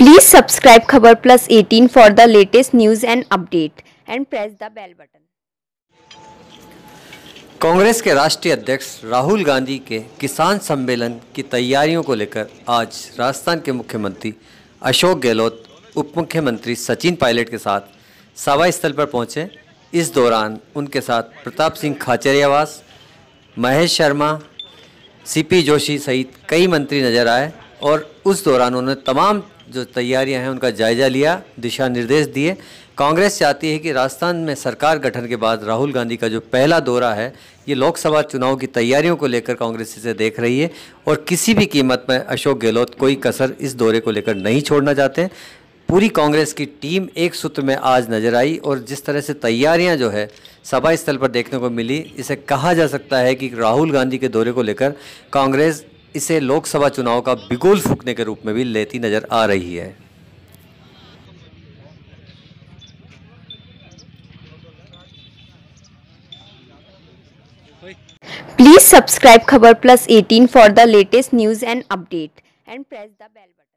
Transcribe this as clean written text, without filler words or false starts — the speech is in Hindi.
Please subscribe Khabar Plus 18 for the latest news and update and press the bell button. Congress के राष्ट्रीय अध्यक्ष राहुल गांधी के किसान सम्मेलन की तैयारियों को लेकर आज राजस्थान के मुख्यमंत्री अशोक गहलोत, उप मुख्यमंत्री सचिन पायलट के साथ सभा स्थल पर पहुंचे। इस दौरान उनके साथ प्रताप सिंह खाचरियावास, महेश शर्मा, सीपी जोशी सहित कई मंत्री नजर आए और उस दौरान उन्होंने तमाम जो तैयारियां हैं उनका जायजा लिया, दिशा निर्देश दिए। कांग्रेस चाहती है कि राजस्थान में सरकार गठन के बाद राहुल गांधी का जो पहला दौरा है, ये लोकसभा चुनाव की तैयारियों को लेकर कांग्रेस इसे देख रही है और किसी भी कीमत में अशोक गहलोत कोई कसर इस दौरे को लेकर नहीं छोड़ना चाहते। पूरी कांग्रेस की टीम एक सूत्र में आज नजर आई और जिस तरह से तैयारियां जो है सभा स्थल पर देखने को मिली, इसे कहा जा सकता है कि राहुल गांधी के दौरे को लेकर कांग्रेस इसे लोकसभा चुनाव का बिगुल फूंकने के रूप में भी लेती नजर आ रही है। Please subscribe Khabar Plus 18 for the latest news and update and press the bell button.